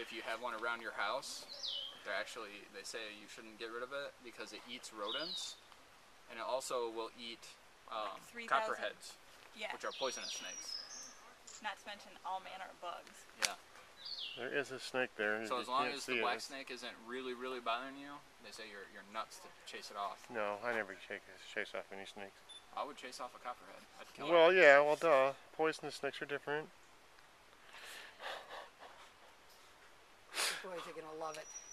if you have one around your house, they say you shouldn't get rid of it because it eats rodents, and it also will eat copperheads, which are poisonous snakes. Not to mention all manner of bugs. Yeah. There is a snake there. So as long as the black snake isn't really, really bothering you, they say you're nuts to chase it off. No, I never chase off any snakes. I would chase off a copperhead. I'd kill well, it. Yeah, well, duh. Poisonous snakes are different. The boys are gonna love it.